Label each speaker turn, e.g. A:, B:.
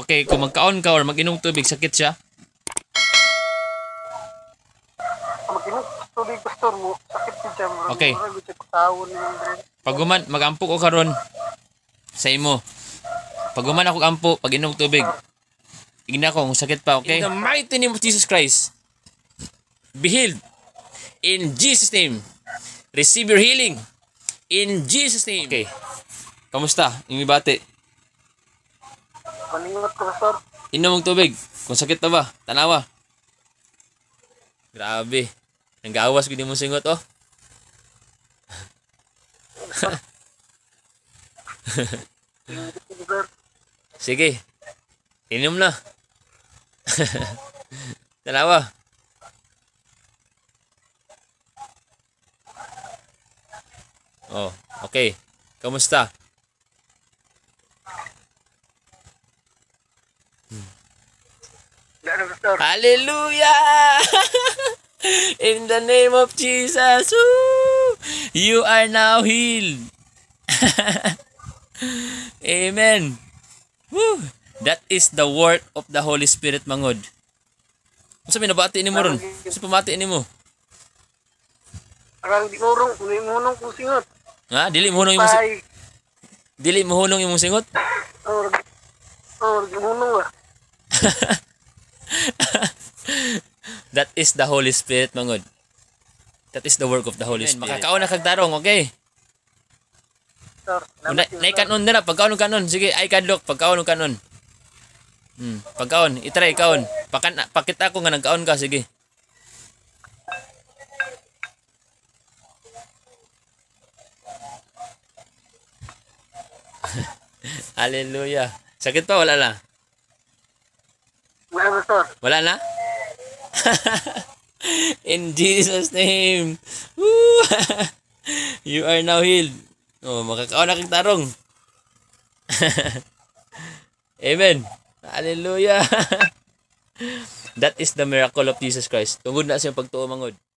A: Okay, kung magkaon ka or mag-inom tubig, sakit siya.
B: Mag-inom tubig, pastor mo. Sakit siya.
A: Okay. Paguman, mag-ampo ko karon sa imo. Paguman ako ampo, pag-inom tubig. Igna ko, kung sakit pa, okay? In the mighty name of Jesus Christ, be healed. In Jesus' name. Receive your healing. In Jesus' name. Okay. Kamusta? Yung ibate?
B: Paningot ko, pastor.
A: Inom mong tubig. Kung sakit na ba? Tanawa. Grabe. Nanggawas ko di mo singot, oh. Sige. Inom na. Tanawa. Oh, okay. Kamusta? Hallelujah! In the name of Jesus, woo! You are now healed. Amen. Woo! That is the work of the Holy Spirit, mangod. Ano sabi, nabati ni mo ron? Ano pamati ni mo?
B: Arang di morong kung singot.
A: Ha? Dili mo hunong yung singot? Dili mo hunong yung singot?
B: Di morong ba?
A: That is the Holy Spirit, mangod. That is the work of the Holy Spirit. Makakaon na kagtarong, okay? Naikanon na, pagkaon kanon. Sige, ay kadlok, pagkaon kanon. Pagkaon, itry kaon. Pakita ko nga nagkaon ka, sige. Hallelujah. Sakit pa, wala na?
B: Wala, pastor.
A: Wala na? In Jesus' name. Woo! You are now healed. Oh, makakaon na kang tarong. Amen. Hallelujah. That is the miracle of Jesus Christ. Tungod na siyang pagtuo, mangod.